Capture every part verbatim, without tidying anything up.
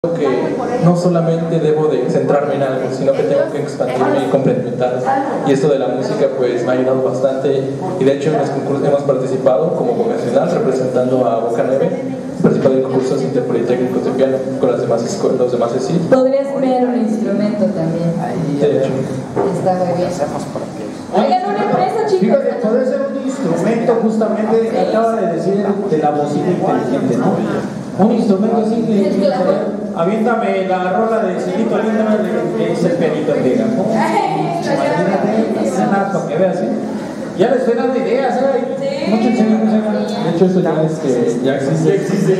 que no solamente debo de centrarme en algo, sino que tengo que expandirme y complementar. Y esto de la música pues me ha ayudado bastante, y de hecho en los concursos hemos participado como convencional representando a Boca nueve, participado en concursos interpolitécnicos de piano con las demás escuelas, los demás sí. Podrías crear un instrumento también. De hecho. Está muy bien. Oigan, una empresa, chicos. Fíjate, podría ser un instrumento, justamente, acaba de decir de la bocina inteligente, ¿no? Un instrumento así que, aviéntame la rola de Cilito Lindo, que es el pianito en Vega. Imagínate, es nada para que veas, ¿eh? Ya les estoy dando ideas, ¿eh? Mucho enseñamos, de hecho eso ya, es que ya existe. Ya existe.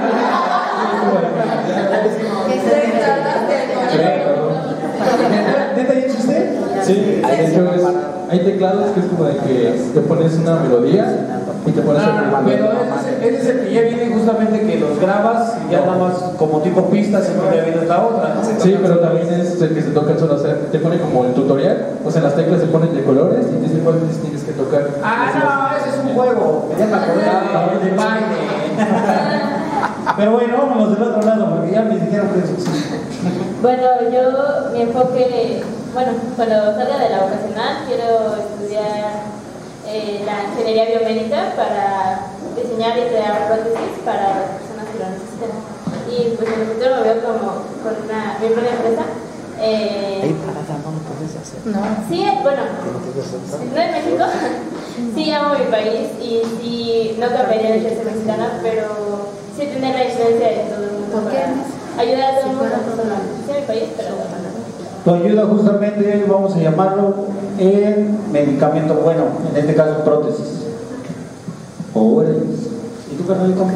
¿Neta ya existe? Sí, de hecho es, hay teclados que es como de que te pones una melodía y te pones ah, a pero ese es el que ya viene justamente que los grabas y ya nada más como tipo pistas y ya viene la otra, ¿no? Sí, pero también es el que se toca solo, o sea, te pone como el tutorial, o sea, las teclas se ponen de colores y te dicen cuáles tienes que tocar. Ah, no, ese es un juego, que ya me acordé, de baile. Pero bueno, vámonos del otro lado, porque ya me dijeron que eso sí. Bueno, yo, mi enfoque, bueno, cuando salga de la vocacional, quiero estudiar eh, la ingeniería biomédica para diseñar y crear prótesis para las personas que lo necesiten. Y pues en el futuro me veo como con una mi propia empresa. Eh, no. Sí, bueno, no en México, sí amo mi país y sí no cambiaría de ser mexicana, pero sí tener la influencia de todo el mundo para ayudar a todo el mundo, no solo a mi país, pero bueno. Tu ayuda justamente, vamos a llamarlo, en medicamento, bueno, en este caso prótesis. Órale. ¿Y tú, Carmelita?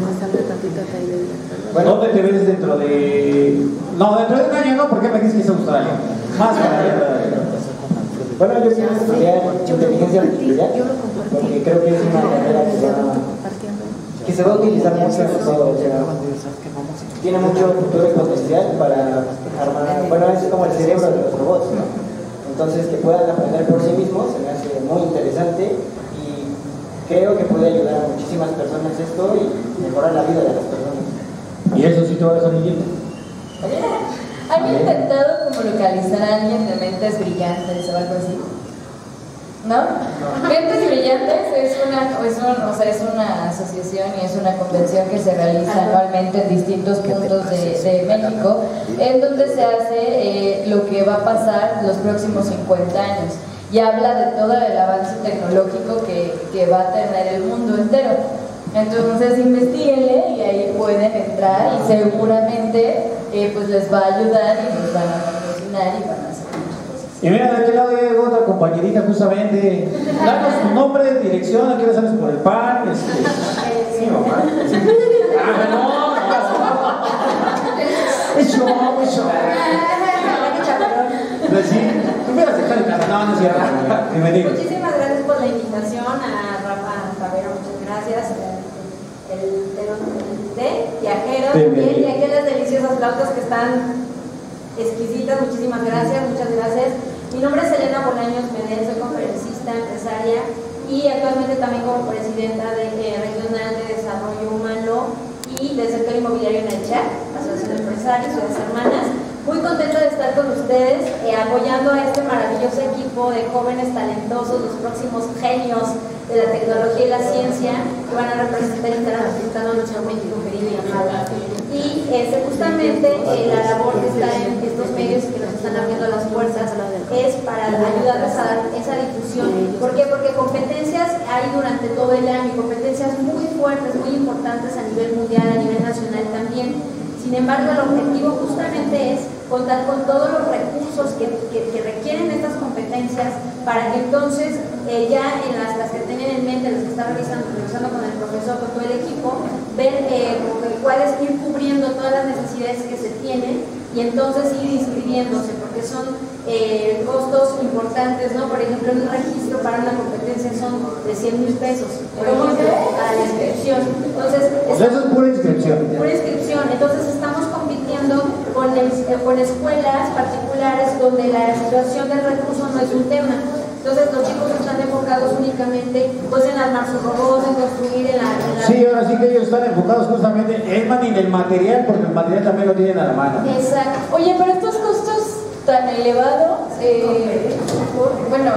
Bueno, ¿dónde te ves dentro de...? No, dentro de un año no, porque me dices que es Australia. Más para allá. Bueno, yo quiero estudiar inteligencia artificial, porque creo que es una carrera que, va, que se va a utilizar mucho en todo, o sea, tiene mucho futuro y potencial para armar, bueno, es como el cerebro de los robots, ¿no? Entonces, que puedan aprender por sí mismos se me hace muy interesante y creo que puede ayudar a muchísimas personas esto y mejorar la vida de las personas. ¿Y eso sí te va a dejar leyendo? ¿Han intentado como localizar a alguien de mentes brillantes o algo así? ¿No? Mentes Brillantes es una, es, un, o sea, es una asociación y es una convención que se realiza anualmente en distintos puntos de, de México, en donde se hace eh, lo que va a pasar los próximos cincuenta años y habla de todo el avance tecnológico que, que va a tener el mundo entero. Entonces investiguenle y ahí pueden entrar y seguramente eh, pues les va a ayudar y nos van a patrocinar y van a hacer muchas cosas. Y mira, de aquel lado hay otra compañerita justamente. Danos tu nombre, dirección, aquí sales por el pan. Este... Sí, mamá. Ah, no, es show, es show. Pues sí, tú hubieras dejado el canal, no, no es cierto. Muchísimas gracias por la invitación a Rafa Favero, muchas gracias. El, el, el té, viajero, también, y aquí las deliciosas flautas que están exquisitas, muchísimas gracias, muchas gracias. Mi nombre es Elena Bolaños Medel, soy conferencista, empresaria y actualmente también como presidenta de eh, Regional de Desarrollo Humano y del sector inmobiliario en el C H A C, Asociación de Empresarios, Ciudades Hermanas. Muy contenta de estar con ustedes, eh, apoyando a este maravilloso equipo de jóvenes talentosos, los próximos genios de la tecnología y la ciencia que van a representar y estar representando a nuestro México querido y amado. Y este, justamente eh, la labor que está en estos medios que nos están abriendo las fuerzas es para ayudarles a dar esa difusión. ¿Por qué? Porque competencias hay durante todo el año, competencias muy fuertes, muy importantes a nivel mundial, a nivel nacional también. Sin embargo, el objetivo justamente es contar con todos los recursos que, que, que requieren estas competencias para que entonces eh, ya en las, las que tienen en mente, las que están revisando, revisando con el profesor, con todo el equipo, ver eh, cuáles ir cubriendo todas las necesidades que se tienen y entonces ir inscribiéndose, porque son eh, costos importantes, ¿no? Por ejemplo, un registro para una competencia son de cien mil pesos, por ejemplo, para la inscripción. Entonces, o sea, eso es pura inscripción. Pura inscripción. Entonces, estamos compitiendo con, el, con escuelas particulares donde la situación del recurso no es un tema. Entonces, los chicos están están enfocados únicamente pues en armar sus robots, en construir en la, en la... Sí, ahora sí que ellos están enfocados justamente en man y en el material, porque el material también lo tienen a la mano. Exacto. Oye, pero estos costos tan elevados, eh, bueno,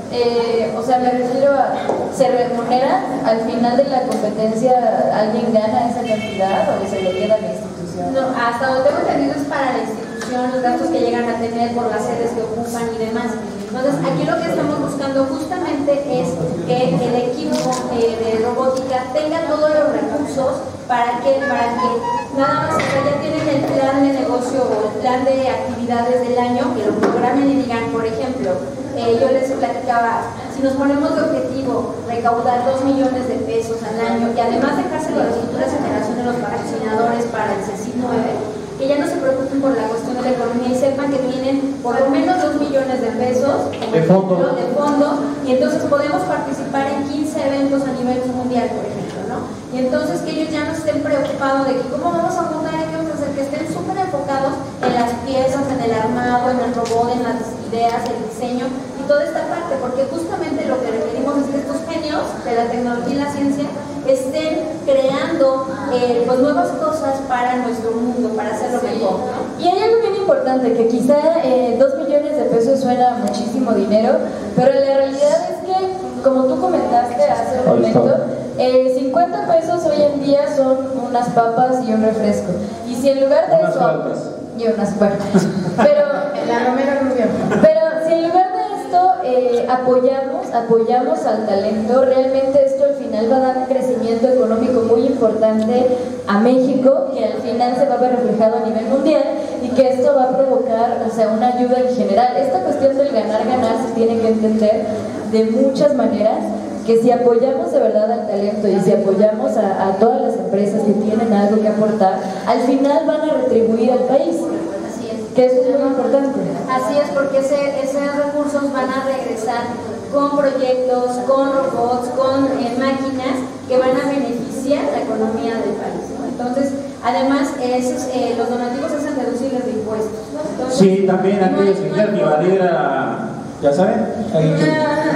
eh, o sea, me refiero a, ¿se remunera al final de la competencia? ¿Alguien gana esa cantidad o se lo queda a la institución? No, hasta donde tengo entendido es para la institución, los gastos que llegan a tener por las sedes que ocupan y demás. Entonces, aquí lo que estamos buscando justamente es que el equipo eh, de robótica tenga todos los recursos para que, para que nada más, o sea, ya tienen el plan de negocio o el plan de actividades del año, que lo programen y digan, por ejemplo, eh, yo les platicaba, si nos ponemos de objetivo recaudar dos millones de pesos al año y además dejárselo a las futuras generaciones, los patrocinadores para el CECIT nueve, que ya no se preocupen por la cuestión de la economía y sepan que tienen por lo menos dos millones de pesos de fondo. de fondo y entonces podemos participar en quince eventos a nivel mundial, por ejemplo, ¿no? Y entonces que ellos ya no estén preocupados de que cómo vamos a montar y qué vamos a hacer, que estén súper enfocados en las piezas, en el armado, en el robot, en las ideas, el diseño y toda esta parte, porque justamente lo que requerimos es que estos genios de la tecnología y la ciencia estén creando eh, pues nuevas cosas para nuestro mundo, para hacerlo mejor, ¿no? Y hay algo bien importante, que quizá eh, dos millones de pesos suena muchísimo dinero, pero la realidad es que, como tú comentaste hace un momento, eh, cincuenta pesos hoy en día son unas papas y un refresco. Y si en lugar de unas eso... faltas. Y unas faltas. Pero, La Romero Rubio. pero si en lugar de esto eh, apoyamos, apoyamos al talento, realmente esto al final va a dar un crecimiento económico muy importante a México, que al final se va a ver reflejado a nivel mundial y que esto va a provocar, o sea, una ayuda en general. Esta cuestión del ganar-ganar se tiene que entender de muchas maneras, que si apoyamos de verdad al talento y si apoyamos a, a todas las empresas que tienen algo que aportar, al final van a retribuir al país. Así es. Que eso es muy importante. Así es, porque ese, esos recursos van a regresar con proyectos, con robots, con eh, máquinas que van a beneficiar la economía del país, ¿no? Entonces, además, esos, eh, los donativos hacen deducibles de impuestos, ¿no? Entonces, Sí, también no aquellos hay- que no quieran hay- evadir a... ¿Ya saben? Ahí que-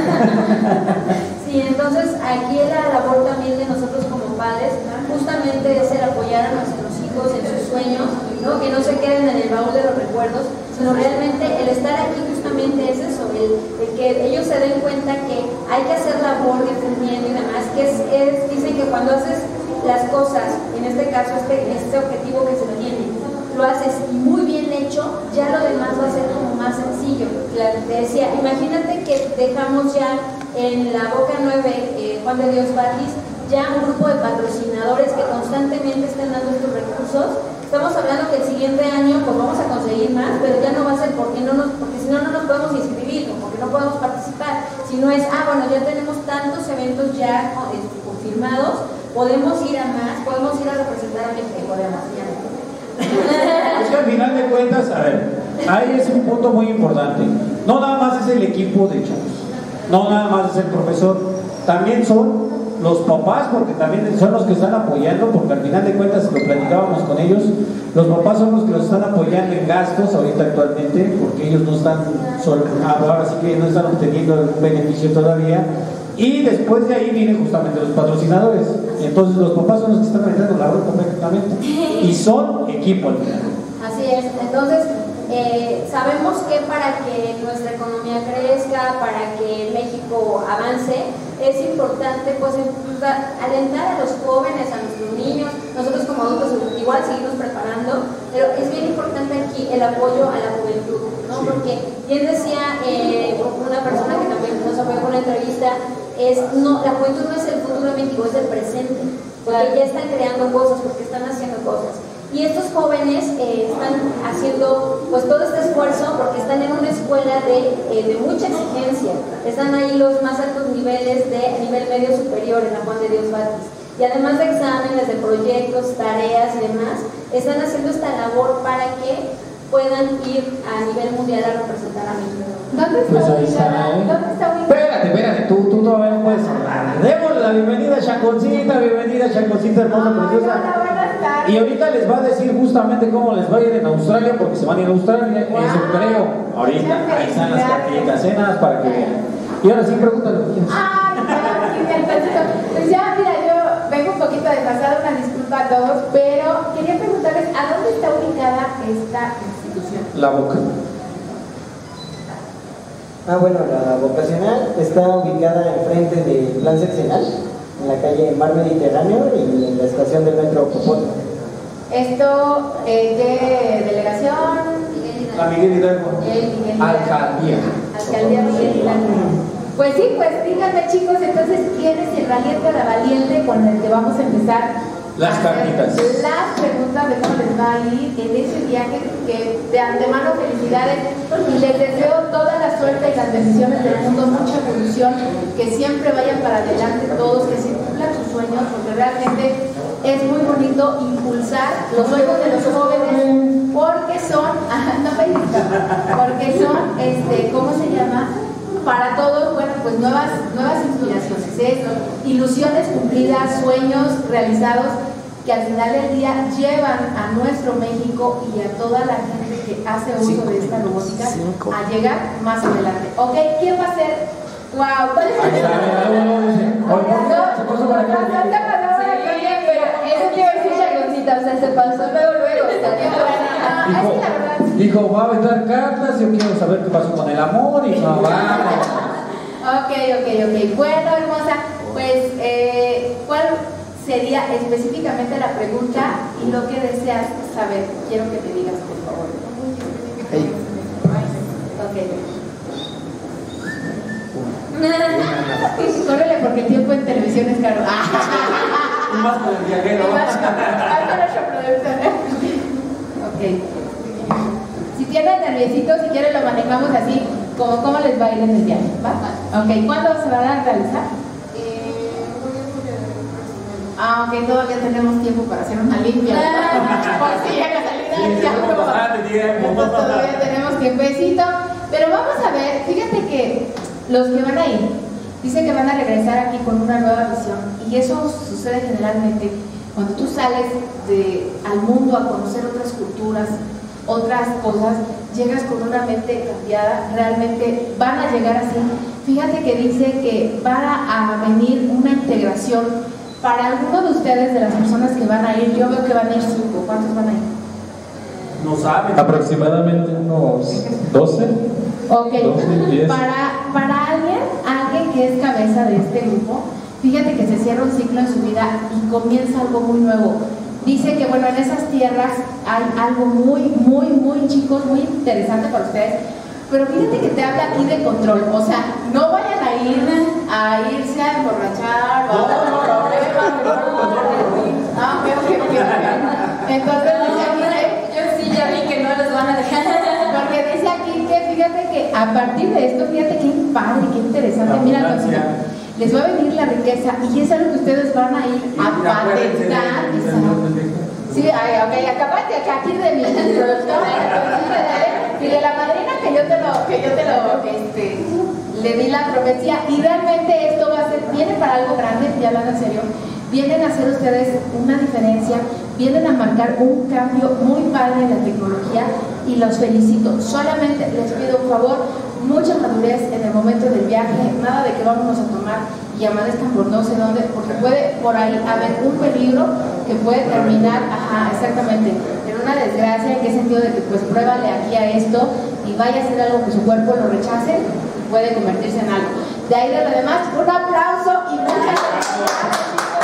Sí, entonces aquí la labor también de nosotros como padres justamente es el apoyar a nuestros hijos en sus sueños, ¿no? Que no se queden en el baúl de los recuerdos, sino realmente el estar aquí justamente es eso, el, el que ellos se den cuenta que hay que hacer labor difundiendo y demás, que es, es- dicen que cuando haces las cosas, en este caso este, este objetivo que se tiene, lo haces muy bien hecho, ya lo demás va a ser como más sencillo. La- te decía, imagínate que dejamos ya en la Boca nueve, eh, Juan de Dios Batis, ya un grupo de patrocinadores que constantemente estén dando estos recursos. Estamos hablando que el siguiente año pues vamos a conseguir más, pero ya no va a ser porque no nos, porque si no no nos podemos inscribir o porque no podemos participar, sino es, ah bueno, ya tenemos tantos eventos ya eh, confirmados, podemos ir a más, podemos ir a representar a México, podemos, ya no. Es que al final de cuentas, a ver, ahí es un punto muy importante. No nada más es el equipo de chavos, no nada más es el profesor, también son los papás, porque también son los que están apoyando, porque al final de cuentas, lo platicábamos con ellos, los papás son los que los están apoyando en gastos ahorita actualmente, porque ellos no están, sol- ahora sí que no están obteniendo un beneficio todavía. Y después de ahí vienen justamente los patrocinadores. Entonces los papás son los que están metiendo la ropa completamente. Y son equipo al final. Así es, entonces eh, sabemos que para que nuestra economía crezca, para que México avance, es importante pues impulsar- alentar a los jóvenes, a nuestros niños, nosotros como adultos igual seguirnos preparando, pero es bien importante aquí el apoyo a la juventud, ¿no? Porque bien decía eh, una persona que también nos apoyó con una entrevista, es, no, la juventud no es el futuro de México, es el presente, porque ya están creando cosas, porque están haciendo cosas. Y estos jóvenes eh, están haciendo pues todo este esfuerzo porque están en una escuela de, eh, de mucha exigencia. Están ahí los más altos niveles de nivel medio superior en la Juan de Dios Batis. Y además de exámenes, de proyectos, tareas y demás, están haciendo esta labor para que puedan ir a nivel mundial a representar a México. ¿Dónde está Pues ahí ubicada? está, ¿eh? ¿Dónde está ubicada? Espérate, espérate, tú, tú todavía no puedes hablar. Démosle la bienvenida a Chaconcita, bienvenida Chaconcita, hermosa, preciosa. Hola, buenas tardes. Y ahorita les va a decir justamente cómo les va a ir en Australia, porque se van a ir a Australia, eso creo. Ahorita, ahí están las cartitas, ¿eh? Nada más para que vean. Y ahora sí, pregúntale. Ay, ya, sí, el pedacito. Pues ya, mira, yo vengo un poquito desfasada, una disculpa a todos, pero quería preguntarles, ¿a dónde está ubicada esta institución? La boca. Ah, bueno, la vocacional está ubicada enfrente del plan seccional, en la calle Mar Mediterráneo y en la estación del metro Popotla. Esto, eh, ¿qué delegación? La Miguel Hidalgo. Miguel, Miguel Hidalgo. Alcaldía. Alcaldía Miguel Hidalgo. Pues sí, pues díganme chicos, entonces, ¿quién es el valiente o la valiente con el que vamos a empezar? Las a hacer cartitas. Las preguntas de cómo les va a ir en ese viaje, que de antemano felicidades y les deseo toda la suerte y las bendiciones del mundo, mucha evolución, que siempre vayan para adelante todos, que se cumplan sus sueños, porque realmente es muy bonito impulsar los sueños de los jóvenes, porque son, no me digas, porque son, este, ¿cómo se llama? Para todos, bueno, pues nuevas, nuevas inspiraciones, ¿eh? Ilusiones cumplidas, sueños realizados que al final del día llevan a nuestro México y a toda la gente que hace uso de esta robótica a llegar más adelante. ¿Ok? ¿Quién va a ser? ¡Wow! ¿Cuál es el Eso quiero decir, Chaconcita, o sea, se pasó luego, luego, Dijo, dijo, va a aventar cartas, yo quiero saber qué pasó con el amor y no, vamos. Ok, ok, ok. Bueno, hermosa, pues, eh, ¿cuál sería específicamente la pregunta y lo que deseas saber? Quiero que me digas, por favor. Hey. Ok. Córrele porque el tiempo en televisión es caro. Y más con el viajero. Ok. Si tienen nerviositos, si quieren lo manejamos así, como cómo les va a ir en el viaje, ¿va? Ok, ¿cuándo se van a realizar? Ah, ok, todavía tenemos tiempo para hacer una limpia. Por si llega a salir del tiempo. Todavía tenemos tiempecito. Pero vamos a ver, fíjate que los que van a ir, dicen que van a regresar aquí con una nueva visión. Y eso sucede generalmente cuando tú sales de, al mundo a conocer otras culturas, otras cosas, llegas con una mente cambiada, realmente van a llegar así. Fíjate que dice que va a venir una integración. Para algunos de ustedes, de las personas que van a ir, yo veo que van a ir cinco. ¿Cuántos van a ir? No saben. Aproximadamente unos doce. Ok. doce, diez. Para, para alguien, alguien que es cabeza de este grupo, fíjate que se cierra un ciclo en su vida y comienza algo muy nuevo. Dice que, bueno, en esas tierras hay algo muy, muy, muy, chicos, muy interesante para ustedes. Pero fíjate que te habla aquí de control. O sea, no vayan a ir a irse a emborrachar o a dar problemas. Ah, ok, ok, ok. Entonces, dice aquí que, yo sí ya vi que no los van a dejar. porque dice aquí que, fíjate que a partir de esto, fíjate qué padre, qué interesante. Mira, les va a venir la riqueza y es algo que ustedes van a ir a patentar. Sí, ay, ok, acabate aquí de mi productora y de la madrina que yo te lo, que yo te lo, este, le di la profecía y realmente esto va a ser, viene para algo grande, ya hablando en serio, vienen a hacer ustedes una diferencia, vienen a marcar un cambio muy padre en la tecnología y los felicito. Solamente les pido un favor, mucha madurez en el momento del viaje, nada de que vámonos a tomar y amanezcan por no sé dónde, porque puede por ahí haber un peligro que puede terminar, ajá, exactamente, en una desgracia. ¿En qué sentido? De que pues pruébale aquí a esto y vaya a hacer algo que su cuerpo lo rechace y puede convertirse en algo. De ahí de lo demás, un aplauso y muchas gracias.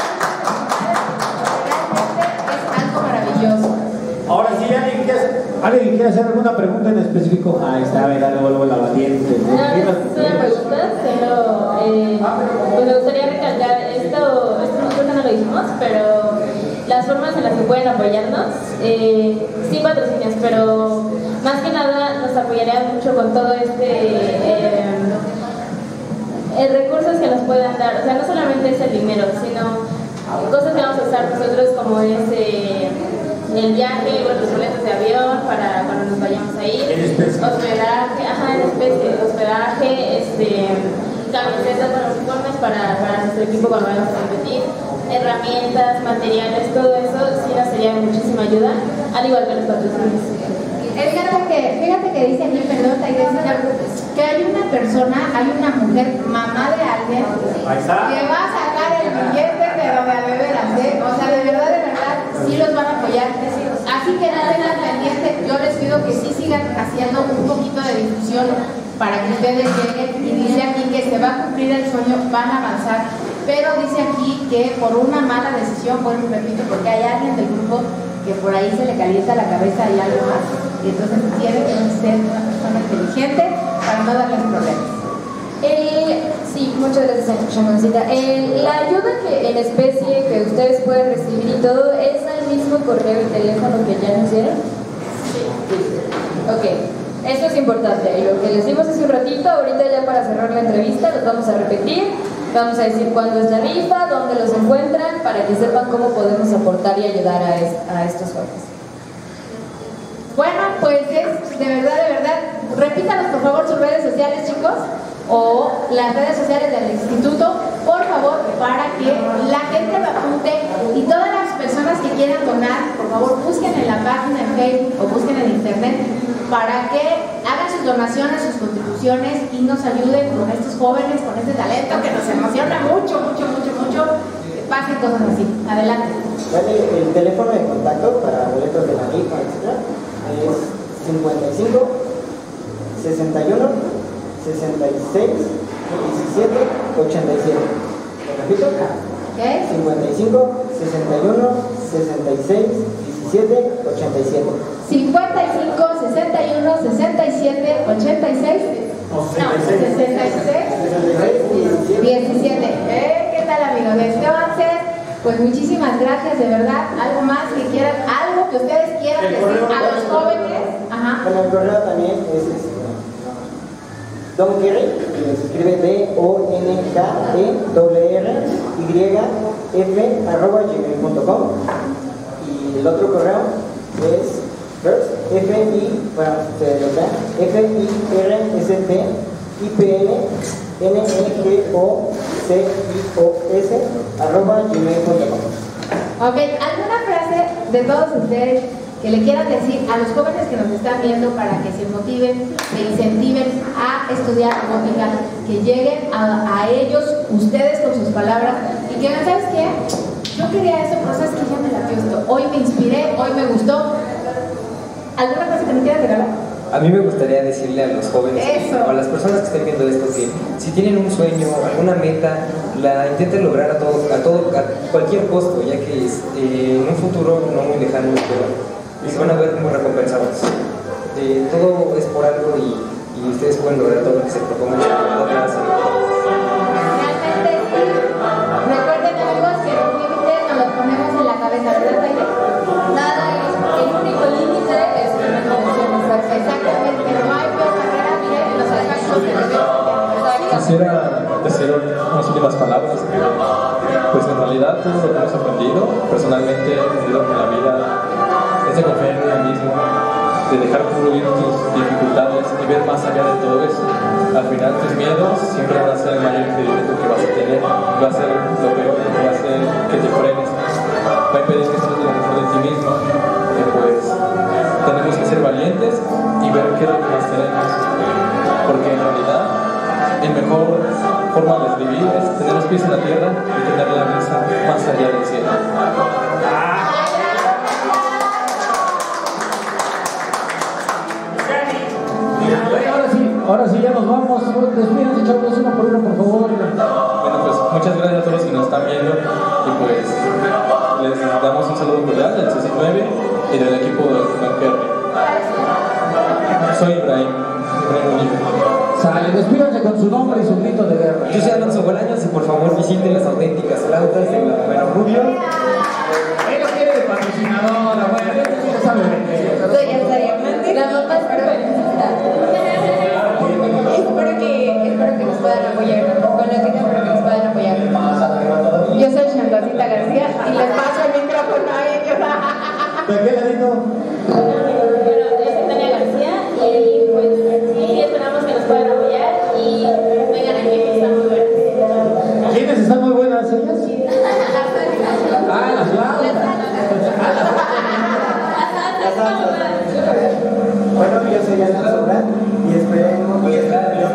Realmente es algo maravilloso. Ahora sí, ¿alguien quiere, ¿alguien quiere hacer alguna pregunta en específico? Ahí está, me da luego la valiente. No, no es una pregunta, pero eh, pues me gustaría recalcar esto, esto nosotros no lo dijimos, pero las formas en las que pueden apoyarnos, eh, sin patrocinios, pero más que nada nos apoyaría mucho con todo este eh, eh, recursos que nos puedan dar. O sea, no solamente es el dinero, sino cosas que vamos a usar nosotros, como es eh, el viaje, bueno, los boletos de avión para cuando nos vayamos a ir, hospedaje, ajá, en especie, hospedaje, este, camisetas, bueno, uniformes para, para nuestro equipo cuando vayamos a competir, herramientas, materiales, todo eso sí nos sería de muchísima ayuda, al igual que los patrocinios. Fíjate que, fíjate que dice aquí, perdón, Taide, que hay una persona, hay una mujer, mamá de alguien, que va a sacar el billete, pero de veras, ¿eh? O sea, de verdad, de verdad, sí los van a apoyar. Así que no tengan pendiente, yo les pido que sí sigan haciendo un poquito de difusión para que ustedes lleguen. Y dice aquí que se va a cumplir el sueño, van a avanzar. Pero dice aquí que por una mala decisión, bueno, repito, porque hay alguien del grupo que por ahí se le calienta la cabeza y algo más, y entonces tiene que ser una persona inteligente para no darles problemas. El, sí, muchas gracias, Shamancita. El, la ayuda que en especie que ustedes pueden recibir y todo, ¿es al mismo correo y teléfono que ya nos dieron? Sí. Ok, esto es importante. Y lo que les dimos hace un ratito, ahorita ya para cerrar la entrevista, los vamos a repetir. Vamos a decir cuándo es la rifa, dónde los encuentran, para que sepan cómo podemos aportar y ayudar a, es, a estos jóvenes. Bueno, pues es de verdad, de verdad, repítanos por favor sus redes sociales, chicos, o las redes sociales del instituto, por favor, para que la gente lo apunte y todas las personas que quieran donar, por favor, busquen en la página en Facebook o busquen en internet para que hagan sus donaciones, sus contribuciones y nos ayuden con estos jóvenes, con este talento que nos emociona mucho, mucho, mucho, mucho, que pasen cosas así. Adelante. Vale, el teléfono de contacto para boletos de la rifa, etcétera, es cincuenta y cinco, sesenta y uno, sesenta y seis, diecisiete, ochenta y siete. ¿Lo repito? ¿Qué? cincuenta y cinco, sesenta y uno, sesenta y seis, diecisiete, ochenta y siete. cincuenta y cinco, sesenta y uno, sesenta y siete, ochenta y seis. No, sesenta y seis, diecisiete. ¿Eh? ¿Qué tal, amigos? Entonces, pues muchísimas gracias, de verdad. ¿Algo más que quieran? ¿Algo que ustedes quieran decir a los jóvenes? Ajá. Bueno, el correo también es este, Don Kerry, que se escribe D O N K E R R Y F arroba gmail punto com. Y el otro correo es First, F I, bueno, ustedes lo vean, F I R S T I P N N E G O C I O S arroba gmail punto com. Ok, ¿alguna frase de todos ustedes que le quieran decir a los jóvenes que nos están viendo para que se motiven, se incentiven a estudiar robótica, que lleguen a, a ellos, ustedes con sus palabras, y que digan, ¿sabes qué? Yo quería eso, pero sabes que ya me latió esto. Hoy me inspiré, hoy me gustó. ¿Alguna cosa que me quieras regalar? A mí me gustaría decirle a los jóvenes Eso. o a las personas que estén viendo esto que si tienen un sueño, alguna meta, la intenten lograr a todo, a todo, a cualquier costo, ya que es, eh, en un futuro no muy lejano pero se van a ver muy recompensados. Eh, todo es por algo y, y ustedes pueden lograr todo lo que se propongan. Realmente sí. Recuerden, amigos, que los límites nos los ponemos en la cabeza, ¿verdad, Taide? Nada, el único límite es la imaginación. Exactamente, no hay peor carrera, miren, los aspectos de los Quisiera decir unas últimas palabras. Pues en realidad todo lo que hemos aprendido, personalmente he aprendido que la vida es de confiar en uno mismo, de dejar fluir tus dificultades y ver más allá de todo eso. Al final tus miedos siempre van a ser el mayor impedimento que vas a tener, va a ser lo peor, que va a hacer que te frenes, va a impedir que estés lo mejor de ti mismo. Que pues tenemos que ser valientes y ver qué es lo que más tenemos, porque en realidad la mejor forma de vivir es tener los pies en la tierra y tener la vista más allá del cielo. Ahora sí, ahora sí ya nos vamos. Despídense, chavos, uno por uno, por favor. Bueno, pues muchas gracias a todos los que nos están viendo y pues les damos un saludo cordial del C C nueve y del equipo de Don Kerry. Soy Ibrahim, Ibrahim Unido. Sale, despídense con su nombre y su grito de guerra. Yo soy Alonso Bolaños y por favor visiten las auténticas flautas de la Romero Rubio. Él lo quiere de patrocinadora, bueno, él ya sabe vender. La mamá es perfecta. Espero que, espero que nos puedan apoyar. Con la que espero que nos puedan apoyar. Yo soy Shandosita García y les paso el micrófono a ellos. ¿De qué ladito? Bueno, yo soy Tania García y pues sí, esperamos que nos puedan apoyar y vengan aquí que están muy buenas. ¿Quiénes están muy buenas ellas? Ah, las flautas. Bueno, yo soy Ana Sobral y esperemos y espero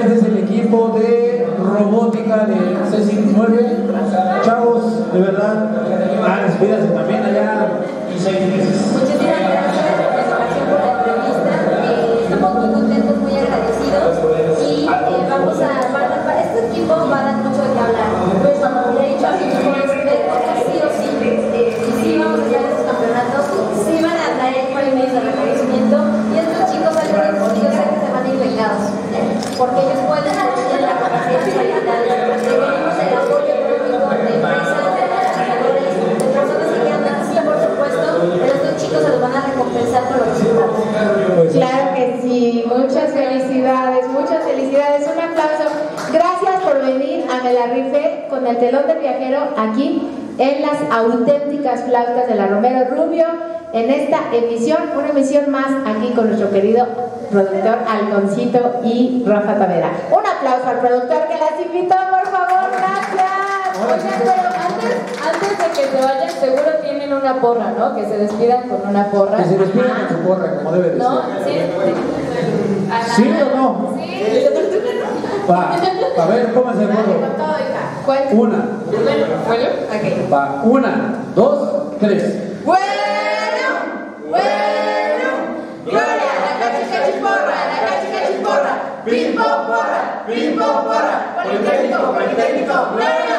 este es el equipo de robótica de C C nueve. Chavos, de verdad, ah, despídase también allá. Muchísimas gracias por la entrevista. Eh, estamos muy contentos, muy agradecidos y eh, vamos a, para, para este equipo va a dar mucho de qué hablar. Pues como ya he dicho, así sí o sí, eh, y sí vamos a estar en estos campeonatos, sí van a traer premios de reconocimiento y estos chicos algunos yo sé que se van a ir becados, ¿eh? Porque ellos pueden tener la capacidad de habilidades, requerimos el apoyo económico de empresas, de trabajadores, de personas que quieran dar sí, por supuesto, pero estos chicos se los van a recompensar por los resultados. Claro que sí, muchas felicidades, muchas felicidades, un aplauso. Gracias por venir a Me la Rifé con el telón del viajero aquí en las auténticas flautas de la Romero Rubio, en esta emisión, una emisión más aquí con nuestro querido productor Algoncito y Rafa Tavera. Un aplauso al productor que las invitó, por favor, gracias. Oigan, pero antes, antes de que se vayan, seguro tienen una porra, ¿no? Que se despidan con una porra. Que se despidan con su porra, como debe de ¿No? ser. ¿Sí? ¿Sí o no? Sí. Va, a ver, pónganse de acuerdo. ¿Cuál? Una. ¿Bueno? Ok. Va, una, dos, tres. Bueno, bueno, gloria, la cachi cachiporra, la cachi cachiporra, pimpo porra, pimpo porra, politécnico, politécnico, gloria.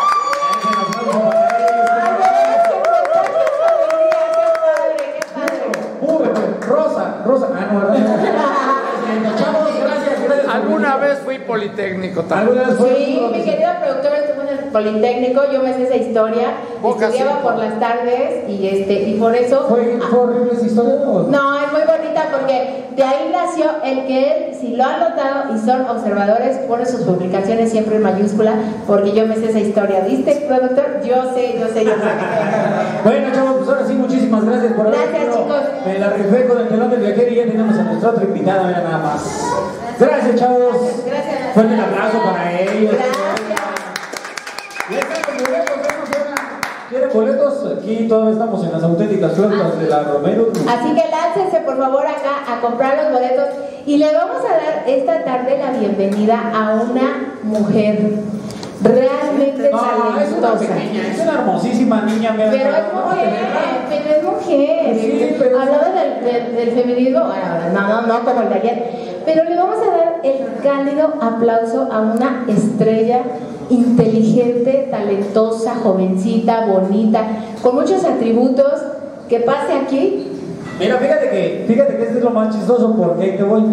Rosa, Rosa, ah, no, ¿verdad? Chavos, gracias, gracias. Alguna vez fui politécnico también. ¿Alguna vez fue? Sí, mi querido productor estuvo en el Politécnico, yo me sé esa historia, Boca estudiaba cinco. por las tardes y este y por eso ¿Fue, fue horrible esa historia? ¿O? no, es muy bonita porque de ahí nació el que él, si lo han notado y son observadores, pone sus publicaciones siempre en mayúscula, porque yo me sé esa historia. ¿Viste, productor? Yo sé, yo sé, yo sé. Bueno, chavos, pues ahora sí, muchísimas gracias por haber Gracias, venido. chicos. Me la rifé con el telón del viajero y ya tenemos a nuestra otra invitada, mira nada más. Gracias, chavos. Gracias. Fuerte el aplauso para ellos. Gracias. Ya están los boletos, ya nos suena. ¿Quieren boletos? Aquí todavía estamos en las auténticas flautas de la Romero. Así que láncense por favor acá a comprar los boletos y le vamos a dar esta tarde la bienvenida a una mujer realmente No, es una talentosa. pequeña, es una hermosísima niña. Mira, Pero es no, mujer, pero es mujer. Sí, pero- Hablaba del, del, del feminismo, bueno, no, no, no como el de ayer. Pero le vamos a dar el cálido aplauso a una estrella inteligente, talentosa, jovencita, bonita, con muchos atributos. Que pase aquí. Mira, fíjate que, fíjate que este es lo más chistoso porque ahí te voy.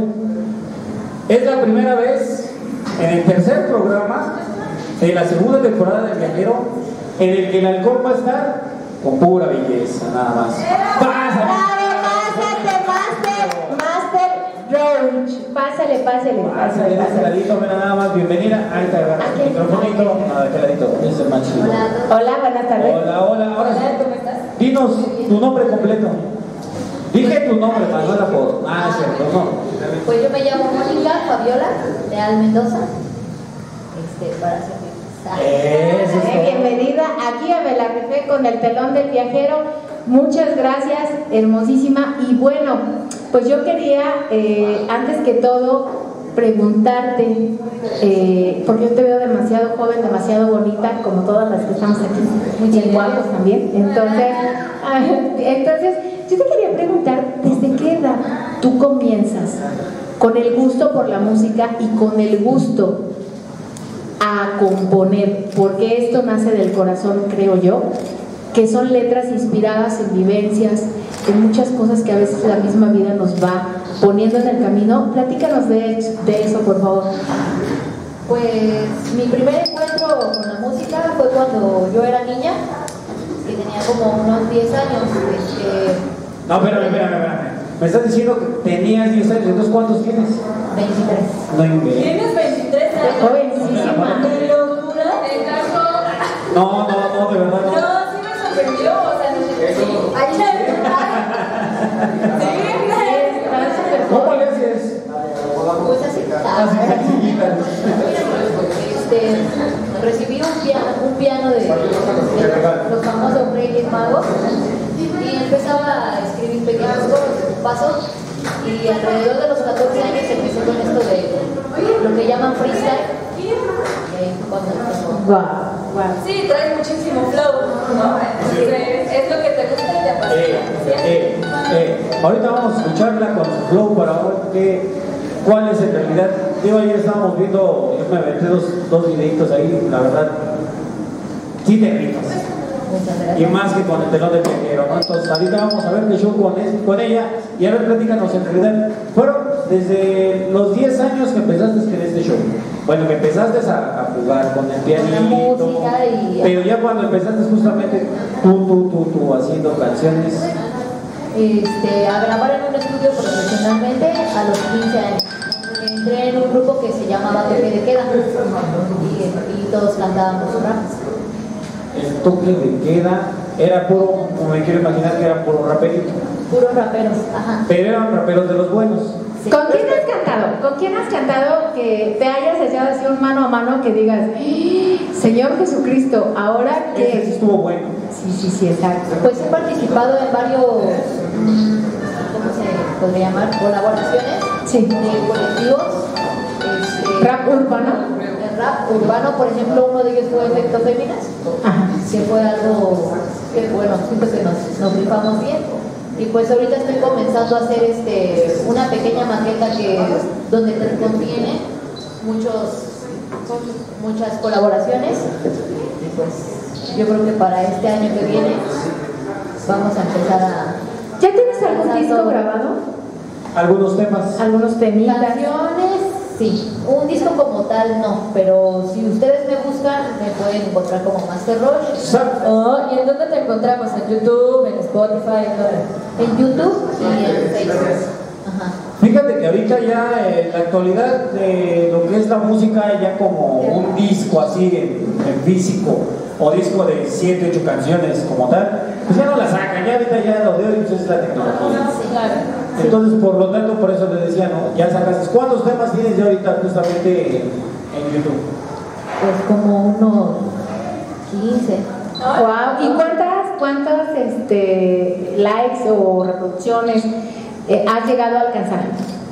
Es la primera vez en el tercer programa de la segunda temporada del Viajero en el que el alcohol va a estar con pura belleza, nada más. ¡Pásale! Pásate, Master, Master Roach. Pásale, pásale, Pásale, pásale, de este pásale. ladito, mira nada más, bienvenida. Ahí está, agarra Aquí. el microfonito. No, de aquel ladito, ese es el más chido. Hola, buenas tardes. Hola, hola, ahora sí. Hola, ¿cómo estás? Dinos tu nombre completo. Dije tu nombre, más no el apodo. Ah, es cierto, no. Pues yo me llamo Mónica Fabiola Leal Mendoza. Este, para ser Eso es Eh, todo. bienvenida aquí a Me la Rifé con el telón del viajero. Muchas gracias, hermosísima. Y bueno, pues yo quería, eh, antes que todo, preguntarte, eh, porque yo te veo demasiado joven, demasiado bonita, como todas las que estamos aquí, muy guapos también. Entonces, ah, entonces, yo te quería preguntar, ¿desde qué edad tú comienzas con el gusto por la música y con el gusto a componer? Porque esto nace del corazón, creo yo, que son letras inspiradas en vivencias, en muchas cosas que a veces la misma vida nos va poniendo en el camino. Platícanos de, de eso, por favor. Pues mi primer encuentro con la música fue cuando yo era niña, que tenía como unos diez años. Este, No, espérame, espérame, espérame. Me estás diciendo que tenías diez años, entonces ¿cuántos tienes? veintitrés. No inventes. Tienes veintitrés años. Jovencísima. ¿Te locura? ¿Te caso? No, no, no, de verdad No, no. sí me sorprendió. O sea, no sé. Sí. Ahí Sí, ¿Cómo le haces? pues así. Así sencillita. Este, recibí un piano, un piano de, de los famosos Reyes Magos y empezaba a escribir pequeños pasos y alrededor de los catorce años empecé con esto de, lo que llaman freestyle. Y ahí fue cuando empezó. Wow. Wow. Sí, trae muchísimo flow, ¿no? Entonces, es lo que te gusta y te apasiona. Eh, eh, eh, ahorita vamos a escucharla con su flow para ver qué, cuál es en realidad. Digo, ayer estábamos viendo, yo me aventé dos, dos videitos ahí, la verdad, sí te rifas. Y más que con el telón de viajero, ¿no? Entonces ahorita vamos a ver qué show con, es, con ella y a ver, platícanos en realidad. Fueron desde los diez años que empezaste en este show. Bueno, que empezaste a, a jugar con el pianito, y... pero ya cuando empezaste justamente tú, tú, tú, tú haciendo canciones. Este, a grabar en un estudio profesionalmente a los quince años. Entré en un grupo que se llamaba Toque de Queda y, y todos cantábamos rap. El toque de queda era puro, como me quiero imaginar que era puro raperito. Puros raperos, ajá. Pero eran raperos de los buenos. Sí. ¿Con quién has cantado? ¿Con quién has cantado que te hayas echado así un mano a mano que digas, Señor Jesucristo, ahora que... Ese sí estuvo bueno. Sí, sí, sí, exacto. Pues he participado en varios, ¿cómo se podría llamar? Colaboraciones Sí. de colectivos. Este, Rap urbano. El rap urbano, por ejemplo, uno de ellos fue Efecto Féminas, Ajá. que fue algo que, bueno, siento que nos, nos rifamos bien. Y pues ahorita estoy comenzando a hacer este, una pequeña maqueta que, donde contiene muchos, muchas colaboraciones. Y pues yo creo que para este año que viene vamos a empezar a... ¿Ya tienes algún Exacto. disco grabado? Algunos temas. ¿Algunos temitas? Canciones, sí. Un disco como tal no, pero si ustedes me buscan me pueden encontrar como Master Rush. Oh, ¿y en dónde te encontramos? ¿En YouTube, en Spotify? ¿En, en YouTube y en Facebook? Ajá. Fíjate que ahorita ya en la actualidad eh, lo que es la música ya como un disco así en, en físico o disco de siete, ocho canciones como tal, pues ya no la sacan, ya ahorita ya lo de hoy pues es la tecnología. Sí, claro. Entonces por lo tanto por eso les decía, ¿no? Ya sacas, ¿cuántos temas tienes ya ahorita justamente en, en YouTube? Pues como unos quince. Wow. ¿Y cuántas, cuántas este, likes o reproducciones eh, has llegado a alcanzar?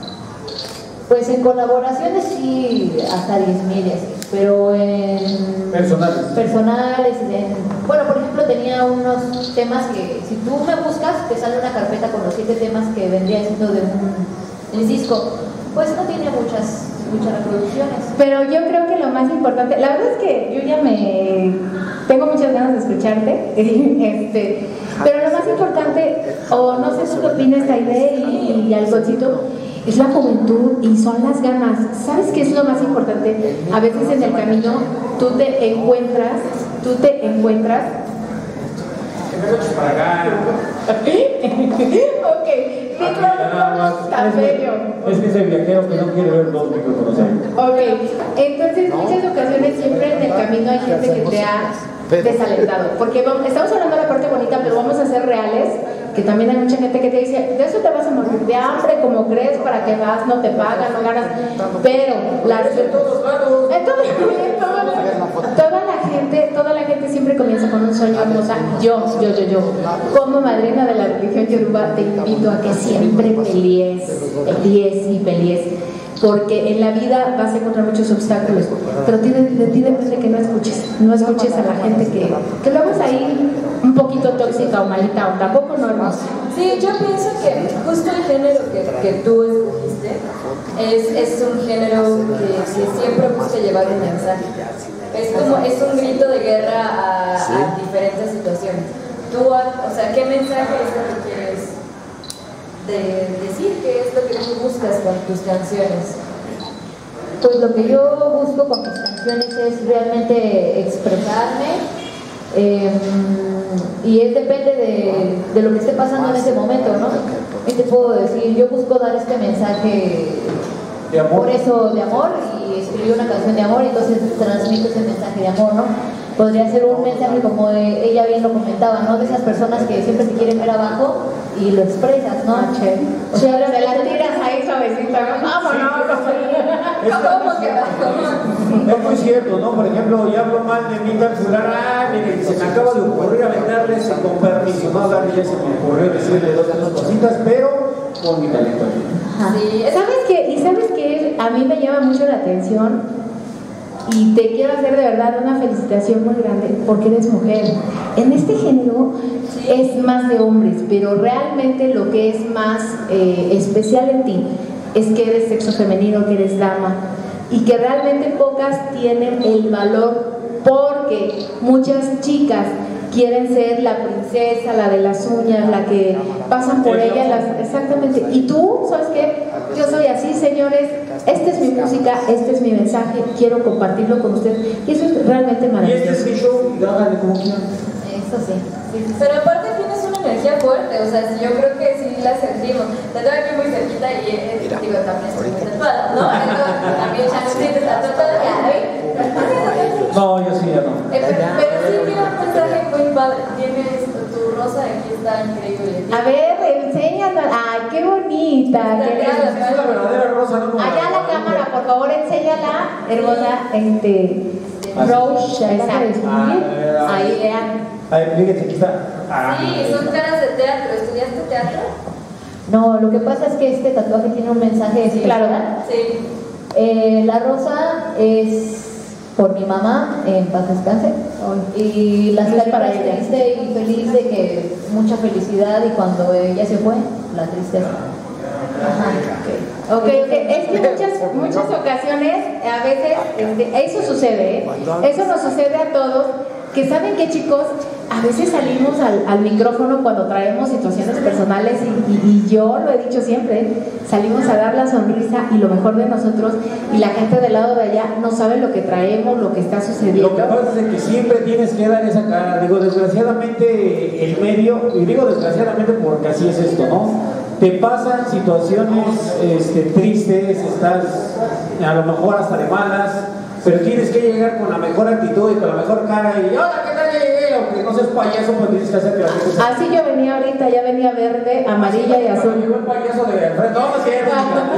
Pues en colaboraciones sí, hasta diez mil y así, pero en Personales. personales, en, bueno, por ejemplo tenía unos temas que si tú me buscas te sale una carpeta con los siete temas que vendría siendo de un, un disco, pues no tiene muchas, muchas reproducciones. Pero yo creo que lo más importante, la verdad es que yo ya me tengo muchas ganas de escucharte, este, pero lo más importante, o no sé si qué opinas Aide y, y Algoncito, es la juventud y son las ganas. ¿Sabes qué es lo más importante? A veces en el camino tú te encuentras, tú te encuentras. Para acá. Ok, micrófono tan bello. Es que es el viajero que no quiere ver dos micrófonos ahí. Ok, entonces muchas ocasiones siempre en el camino hay gente que te ha desalentado, porque vamos, estamos hablando de la parte bonita, pero vamos a ser reales, que también hay mucha gente que te dice, de eso te vas a morir de hambre, como crees, para qué vas, no te pagan, no ganas, pero las en todos lados, en todo, en todo, toda la gente, toda la gente siempre comienza con un sueño hermoso. Yo, yo, yo, yo, como madrina de la religión yoruba, te invito a que siempre pelees, pelees y pelees. Porque en la vida vas a encontrar muchos obstáculos, pero de, de ti depende que no escuches, no escuches a la gente que, que luego es ahí un poquito tóxica o malita o tampoco no hermosa. Sí, yo pienso que justo el género que, que tú escogiste es, es un género que, que siempre busca llevar un mensaje. Es como, es un grito de guerra a, a diferentes situaciones. Tú, o sea, ¿qué mensaje es lo que quieres de decir? ¿Qué es lo que tú buscas con tus canciones? Pues lo que yo busco con mis canciones es realmente expresarme, eh, y es depende de, de lo que esté pasando en ese momento, ¿no? Y te puedo decir, yo busco dar este mensaje de amor. Por eso de amor, y escribí una canción de amor, y entonces transmito ese mensaje de amor, ¿no? Podría ser un mensaje como de, ella bien lo comentaba, ¿no? De esas personas que siempre te quieren ver abajo y lo expresas, ¿no? Che. O sea, te la tiras ahí suavecita, ¿no? Vámonos. ¿Cómo que va? Es muy cierto, ¿no? Por ejemplo, yo hablo mal de mi tal fulana, ah, mire, se me acaba de ocurrir aventarles con permiso, no, Dani, ya se me ocurrió decirle dos, tres cositas, pero con mi talento. Sí, ¿sabes qué? Y sabes que a mí me llama mucho la atención y te quiero hacer de verdad una felicitación muy grande porque eres mujer. En este género sí. es más de hombres, pero realmente lo que es más eh, especial en ti es que eres sexo femenino, que eres dama y que realmente pocas tienen el valor porque muchas chicas quieren ser la princesa, la de las uñas, la que pasan por ella, las, exactamente. Y tú, ¿sabes qué? Yo soy así, señores. Esta es mi música, este es mi mensaje. Quiero compartirlo con ustedes. Y eso es realmente maravilloso. Y este es mi show, y háganle como quieran. Eso sí. Sí, sí. Pero aparte tienes una energía fuerte, o sea, yo creo que sí la sentimos. Te tengo aquí muy cerquita y eh, digo, también estoy muy tatuada, ¿no? Entonces, también ya no sientes la tatuada, ya, ¿eh? No, yo sí, ya no. Eh, pero, pero sí tiene un mensaje muy padre. Tienes tu rosa, aquí está increíble. A ver, enséñanos. Ay, qué bonita. Qué es la verdadera rosa, ¿no? Allá a la cámara, por favor, enséñala, hermosa, este, Rose, exacto. Ahí vean. A ver, fíjense, aquí está. Ah, sí, son caras de teatro. ¿Estudiaste teatro? No, lo que pasa es que este tatuaje tiene un mensaje sí, claro. Sí. Eh, la rosa es por mi mamá, en paz descanse, y la estoy para ella, triste y feliz de que mucha felicidad y cuando ella se fue, la tristeza. Ajá, ok, ok, okay. Es que muchas, muchas ocasiones, a veces, este, eso sucede, ¿eh? Eso nos sucede a todos, que saben que chicos, a veces salimos al, al micrófono cuando traemos situaciones personales y, y, y yo lo he dicho siempre, salimos a dar la sonrisa y lo mejor de nosotros y la gente del lado de allá no sabe lo que traemos, lo que está sucediendo. Lo que pasa es que siempre tienes que dar esa cara, digo, desgraciadamente el medio, y digo desgraciadamente porque así es esto, ¿no? Te pasan situaciones este, tristes, estás a lo mejor hasta de malas, pero tienes que llegar con la mejor actitud y con la mejor cara y hola, ¿qué tal? Ya llegué, aunque no seas payaso, pues tienes que hacer que la gente se... Así yo venía ahorita, ya venía verde, amarilla y azul. Llegó el payaso de Alfredo, no, no es cierto.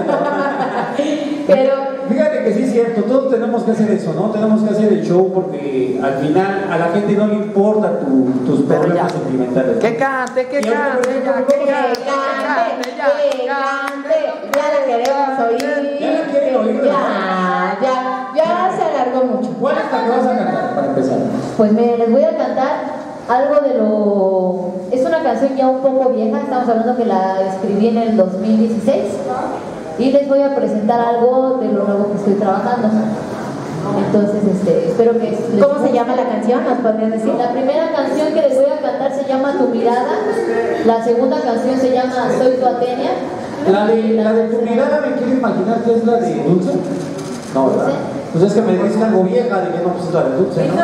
Pero fíjate que sí es cierto, todos tenemos que hacer eso, ¿no? Tenemos que hacer el show porque al final a la gente no le importa tu, tus problemas sentimentales. Que cante, que cante, que cante, que cante, que cante, ya la queremos oír. Ya la quieren oír. Ya, ya, ya se alargó mucho. ¿Cuál es la que vas a cantar para empezar? Pues me les voy a cantar algo de lo... Es una canción ya un poco vieja, estamos hablando que la escribí en el dos mil dieciséis y les voy a presentar algo de lo nuevo que estoy trabajando. Entonces, este, espero que... ¿Cómo se llama la canción? ¿Nos podrían decir? La primera canción que les voy a cantar se llama Tu Mirada, la segunda canción se llama Soy tu Atenia. La de, la de Tu Mirada me quiero imaginar que es la de Dulce. No, ¿verdad? Pues es que me dicen algo vieja, de que no, pues es la de Dulce, ¿no?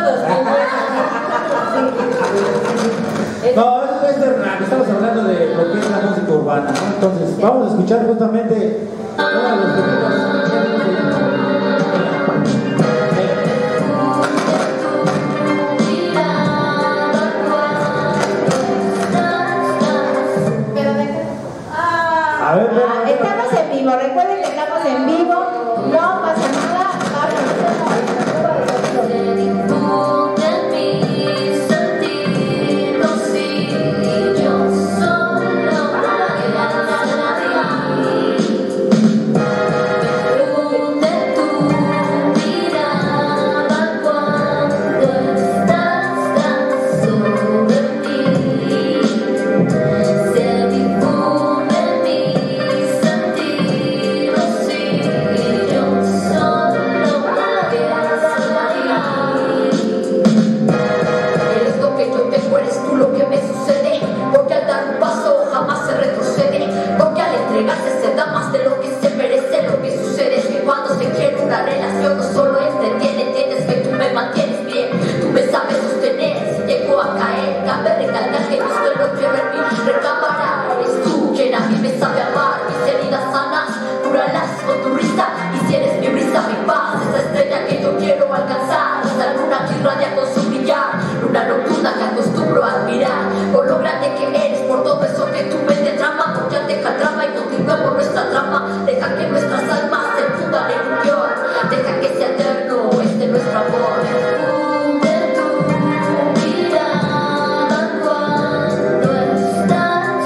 No, eso es de rap, estamos hablando de lo que es la música urbana, ¿no? Entonces, vamos a escuchar justamente uno de los temas. A ver, ah, estamos en vivo, recuerden que estamos en vivo, no pasa nada, Cuando estás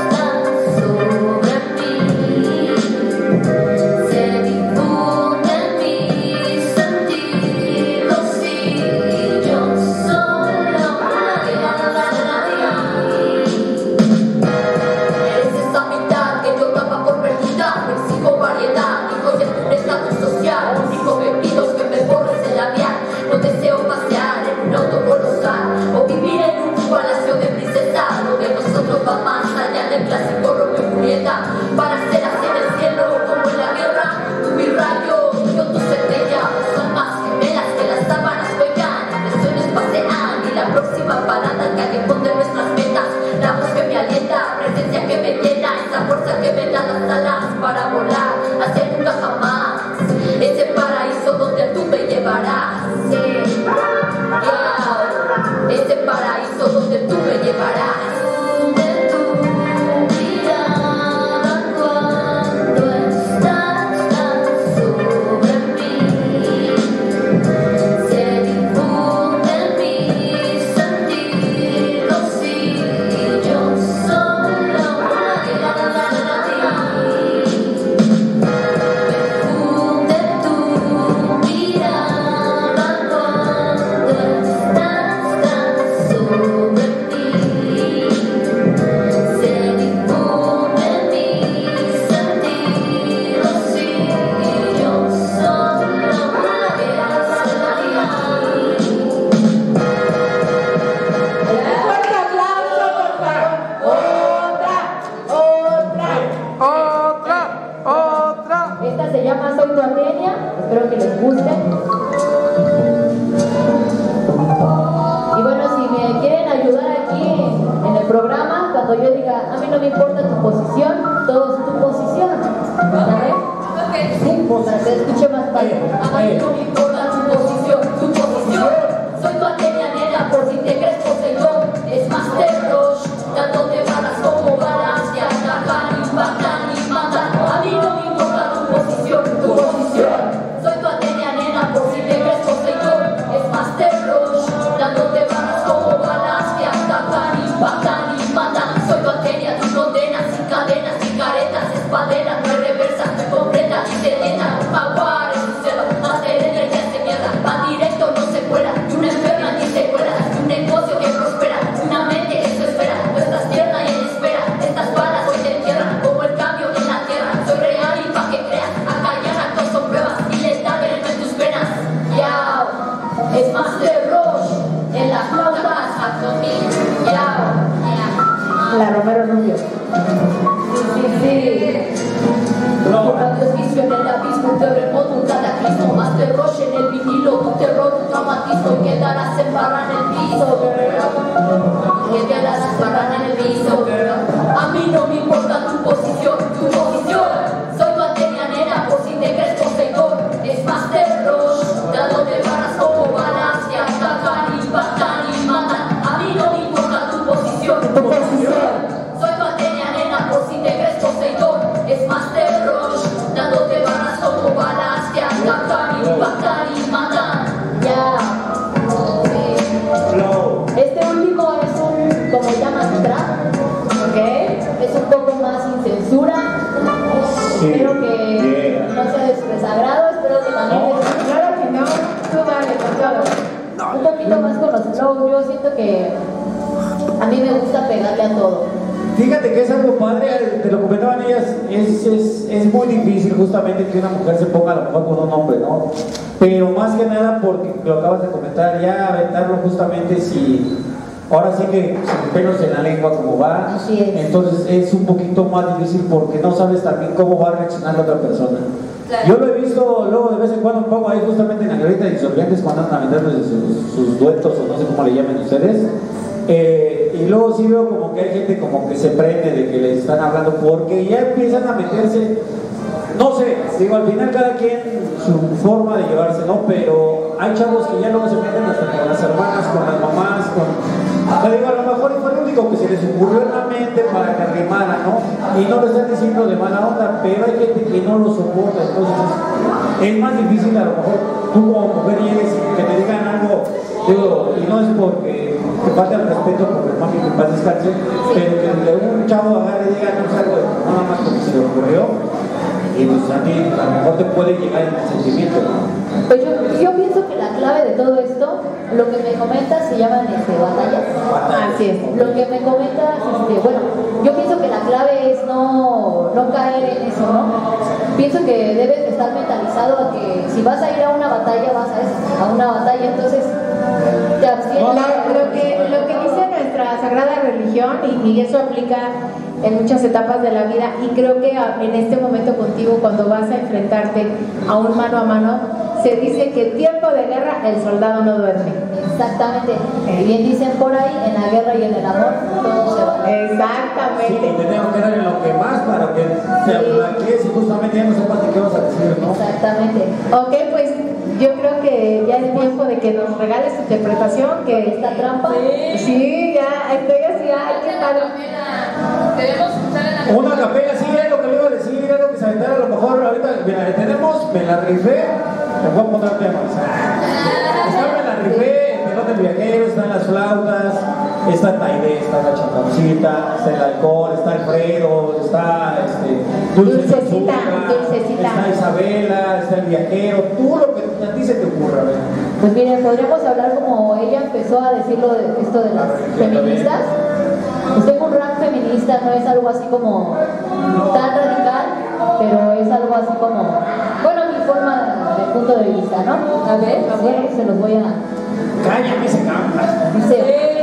fuerza que me da las alas para volar hacia nunca jamás, ese paraíso donde tú me llevarás. Yeah. Yeah. Ese paraíso donde tú me llevarás. Espero que les guste. Y bueno, si me quieren ayudar aquí en el programa, cuando yo diga, a mí no me importa tu posición, todo es tu posición. ¿Sabes? Sí, para que escuche más padre. A mí no me importa tu posición, tu posición. Soy tu Atenia, nena, por si te crees poseidor. Es Master Rush, dándote balas como balas que atacan, impactan y matan. A mí no me importa tu posición, tu posición. Soy tu Atenia, nena, por si te crees poseidor. Es Master Rush, dándote balas como balas que atacan, impactan y matan. Soy tu Atenia, tu condena, sin cadenas, sin caretas, espaderas, no hay reversas, me completan y te llenan. Jaguar es un cero, Master Energía se mierda, va directo, no se cuela. Y una enferma ni secuela, y un negocio que prospera, una mente que eso espera. No estás tierna y en espera, estas balas hoy te entierran como el cambio en la tierra. Soy real y pa' que creas, acá ya actos son pruebas y letal veneno en tus venas. Yao, es Master Rush, en las flautas, abdomen. Yao, la Romero Rubio. Sí, sí. Como Dios vicio en el abismo, un terremoto, un cataclismo. Master Rush en el vinilo, tu terror, tu traumatismo. Y quedarás embarrada en el piso, girl. Y quedarás embarrada en el piso, girl. A mí no me importa tu posición, tu posición. Soy tu Atenia, nena, por si te crees poseidor. Es Master Rush, dándote balas como balas que atacan, impactan y matan. A mí no me importa tu posición, tu posición. Soy tu Atenia, nena, por si te crees poseidor. Es Master Rush, dándote balas como balas que atacan, impactan y matan. Ya. Sí. Este último es un, como llaman, trap, ¿ok? Es un poco más sin censura. Sí. Espero que yeah. no sea de su desagrado, espero que también... No. Claro que no, tú dale, con todo. Un poquito más con los flows, yo siento que a mí me gusta pegarle a todo. Fíjate que es algo padre, te lo comentaban ellas, es, es, es muy difícil justamente que una mujer se ponga a lo mejor con un hombre, ¿no? Pero más que nada porque lo acabas de comentar, ya aventarlo justamente si, ahora sí que sin pelos en la lengua como va, entonces es un poquito más difícil porque no sabes también cómo va a reaccionar la otra persona. Claro. Yo lo he visto luego de vez en cuando, pongo ahí justamente en la glorieta de insurgentes cuando andan aventando sus, sus duetos o no sé cómo le llamen ustedes. Eh, y luego sí veo como que hay gente como que se prende de que les están hablando porque ya empiezan a meterse, no sé, digo, al final cada quien su forma de llevarse, ¿no? Pero hay chavos que ya luego se meten hasta con las hermanas, con las mamás, con... Te digo, a lo mejor fue el único que se les ocurrió en la mente para que arrimara, ¿no? Y no lo están diciendo de mala onda, pero hay gente que no lo soporta, entonces es más difícil a lo mejor tú como mujer llegues y que te digan algo, digo, y no es porque te falta el respeto porque mami que paz descanse, pero que un chavo agarre y diga no es algo nada más porque se le ocurrió y pues a ti a lo mejor te puede llegar el sentimiento, ¿no? Pues yo, yo pienso que la clave de todo esto, lo que me comentas se llaman este, batallas. Así es. Lo que me comentas, este, bueno, yo pienso que la clave es no, no caer en eso, ¿no? Pienso que debes de estar mentalizado a que si vas a ir a una batalla, vas a, esa, a una batalla, entonces te abstienes. Lo, lo, que, lo que dice nuestra sagrada religión, y, y eso aplica en muchas etapas de la vida, y creo que en este momento contigo, cuando vas a enfrentarte a un mano a mano, se dice que en tiempo de guerra el soldado no duerme. Exactamente. Y bien dicen por ahí, en la guerra y en el amor todo se va. Exactamente. Sí, y tenemos que dar en lo que más para que te ablaques y justamente ya no sepas de qué vas a decir, ¿no? Exactamente. Ok, pues yo creo que ya es tiempo de que nos regales tu interpretación, que esta trampa. Sí, sí ya, estoy así, ay, qué padre. Queremos escuchar en la Una capela, sí, es lo que le iba a decir, es lo que se aventara a lo mejor ahorita, mira, tenemos Me la rifé, te voy a poner temas. Está Me la rifé, el pelón del viajero, están las flautas, está el Taide, está la chaponcita, está el alcohol, está Alfredo, está este, Dulce Dulcecita, Azúcar, Dulcecita. está Isabela, está el viajero, tú lo que a ti se te ocurra, ¿verdad? Pues miren, podríamos hablar como ella empezó a decirlo de esto de las feministas. Pues tengo un rap feminista, no es algo así como tan radical, pero es algo así como, bueno, mi forma de punto de vista, ¿no? A ver, sí, se los voy a... Cállame, se canta. Dice...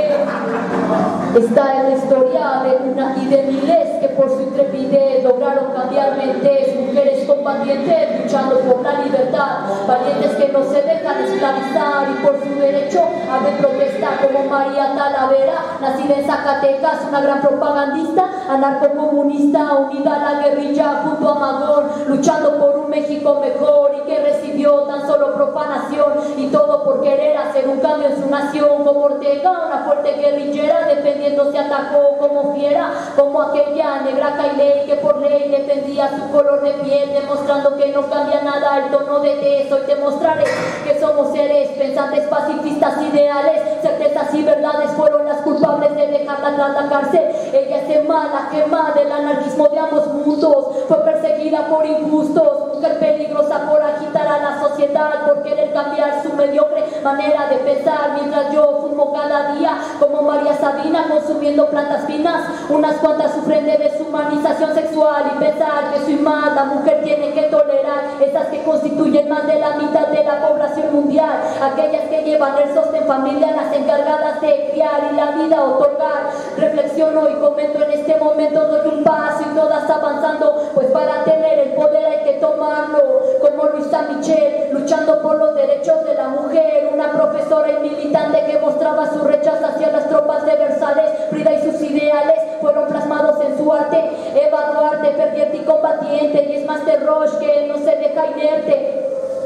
Está en la historia de una y de miles que por su intrepidez lograron cambiar mentes, mujeres combatientes luchando por la libertad, valientes que no se dejan esclavizar y por su derecho abren protesta como María Talavera, nacida en Zacatecas, una gran propagandista, anarcocomunista, unida a la guerrilla junto a Magón, luchando por un México mejor y que recibió tan solo profanación y todo por querer hacer un cambio en su nación, como Ortega, una fuerte guerrillera defendiendo se atacó como fiera, como aquella negra Cailey que por ley defendía su color de piel, demostrando que no cambia nada el tono de tez. Hoy te mostraré que somos seres pensantes, pacifistas, ideales, certezas y verdades fueron las culpables de dejarla tras la cárcel. Ella es mala, quema del anarquismo de ambos mundos, fue perseguida por injustos, mujer peligrosa por agitar a la sociedad, por querer cambiar su mediocre manera de pensar, mientras yo fumo cada día como María Sabina consumiendo plantas finas. Unas cuantas sufren de deshumanización sexual y pensar que soy más, la mujer tiene que tolerar esas que constituyen más de la mitad de la población mundial, aquellas que llevan el sostén familiar, las encargadas de criar y la vida otorgar. Reflexiono y comento en este momento, doy un paso y todas avanzando, pues para tener el poder hay que tomarlo, como Luisa Michel luchando por los derechos de la mujer, una profesora y militante que mostraba su rechazo hacia las tropas de Versalles. Frida y sus ideales fueron plasmados en su arte. Eva Duarte, ferviente y combatiente, y es más de Roche que no se deja inerte.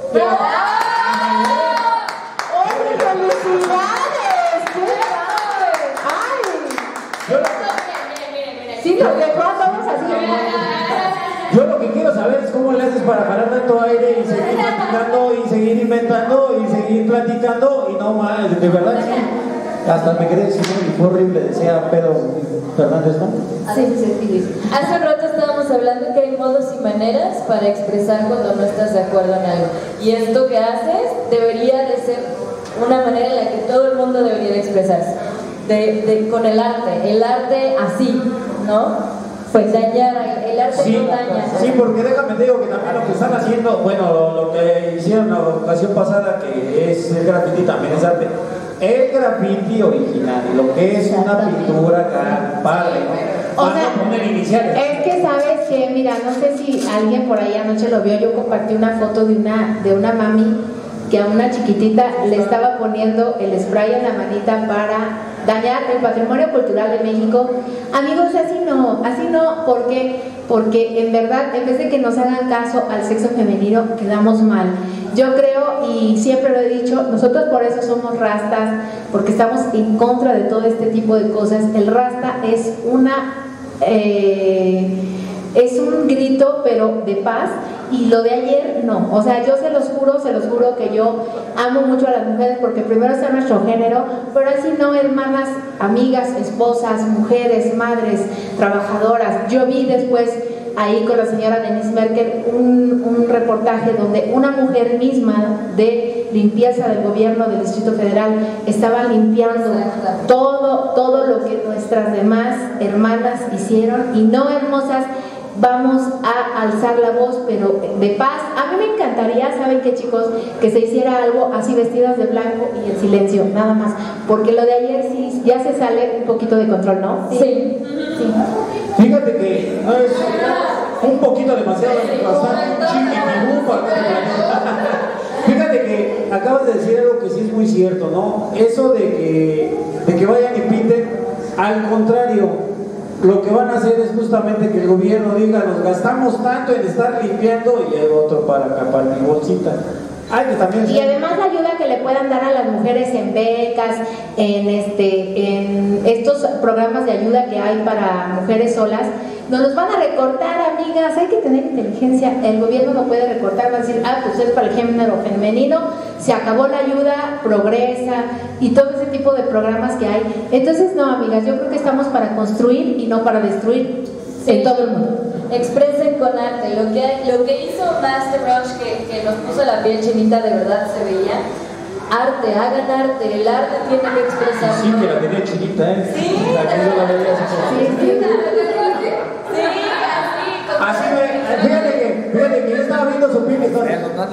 ¡Oye, felicidades! ¡Qué padre! ¡Ay! Sí, lo dejó a todos así. Yo lo que quiero saber es cómo le haces para jalar tanto aire y seguir platicando y seguir inventando y seguir platicando y no más, de verdad sí. Hasta me quedé diciendo que fue horrible, decía Pedro Fernández, ¿no? Sí, sí, sí. Hace un rato estábamos hablando que hay modos y maneras para expresar cuando no estás de acuerdo en algo. Y esto que haces debería de ser una manera en la que todo el mundo debería de expresarse. De, de, con el arte, el arte así, ¿no? Pues dañar, el arte sí, no daña. Sí, porque déjame te digo que también lo que están haciendo, bueno, lo, lo que hicieron la ocasión pasada, que es el graffiti, también es arte. El graffiti original, lo que es una pintura acá, padre, ¿no? O sea, poner iniciales. es que sabes que, mira, no sé si alguien por ahí anoche lo vio, yo compartí una foto de una, de una mami que a una chiquitita le estaba poniendo el spray en la manita para dañar el patrimonio cultural de México. Amigos, así no, así no, ¿por qué? Porque en verdad, en vez de que nos hagan caso al sexo femenino, quedamos mal. Yo creo, y siempre lo he dicho, nosotros por eso somos rastas, porque estamos en contra de todo este tipo de cosas. El rasta es una... Eh, es un grito, pero de paz, y lo de ayer no. O sea, yo se los juro, se los juro que yo amo mucho a las mujeres porque primero está nuestro género, pero así no, hermanas, amigas, esposas, mujeres, madres, trabajadoras. Yo vi después ahí con la señora Denise Merkel un, un reportaje donde una mujer misma de limpieza del gobierno del Distrito Federal estaba limpiando todo, todo lo que nuestras demás hermanas hicieron. Y no, hermosas, vamos a alzar la voz, pero de paz. A mí me encantaría, ¿saben qué, chicos? Que se hiciera algo así, vestidas de blanco y en silencio, nada más, porque lo de ayer sí ya se sale un poquito de control, ¿no? Sí, sí. Fíjate que no es un poquito demasiado, bastante chiquitibú. Fíjate que acabas de decir algo que sí es muy cierto, ¿no? Eso de que, de que vayan y pinten, al contrario, lo que van a hacer es justamente que el gobierno diga, nos gastamos tanto en estar limpiando y el otro para acá, para mi bolsita. Ay, que también y además la ayuda que le puedan dar a las mujeres en becas, en este, en estos programas de ayuda que hay para mujeres solas, nos los van a recortar, amigas. Hay que tener inteligencia. El gobierno no puede recortar, va a decir, ah, pues es para el género femenino, se acabó la ayuda, progresa y todo ese tipo de programas que hay. Entonces, no, amigas, yo creo que estamos para construir y no para destruir en todo el mundo. Expresen con arte. Lo que, lo que hizo Master Rush, que, que nos puso la piel chinita, de verdad se veía. Arte, hagan arte. El arte tiene que expresar. Sí, que la tenía chinita, ¿eh? Sí, la que yo la veía así como... sí, sí, sí, así. Así me... Fíjate que, fíjate que yo estaba viendo su piel y todo.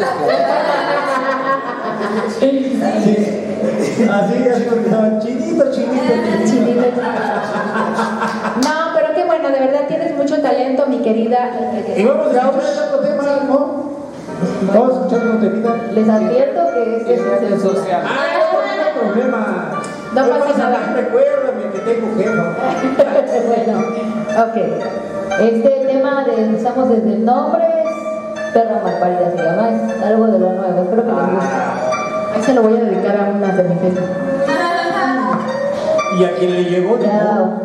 Sí, así, así porque estaba chinito, chinito, chinito. No, pero qué bueno, de verdad tienes mucho talento, mi querida. Y vamos a escuchar otro tema, ¿no? Vamos a escuchar otro temita. Les advierto que este es el social. Ah, no hay problema. No pasa nada. Recuérdame que tengo jefa. Bueno, ok. Este tema de estamos desde el nombre es Perra Malparida, se llama, es algo de lo nuevo, espero que les guste. Ahí se lo voy a dedicar a una de mis veces. Y a quien le llegó, ya.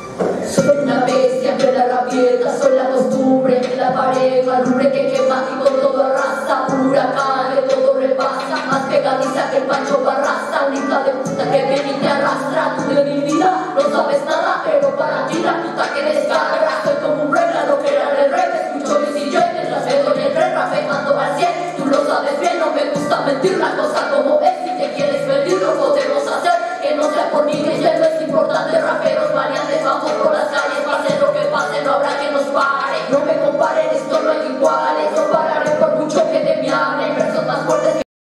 Soy una bestia, pero la rabieta, soy la costumbre, la pareja, el hombre que quema y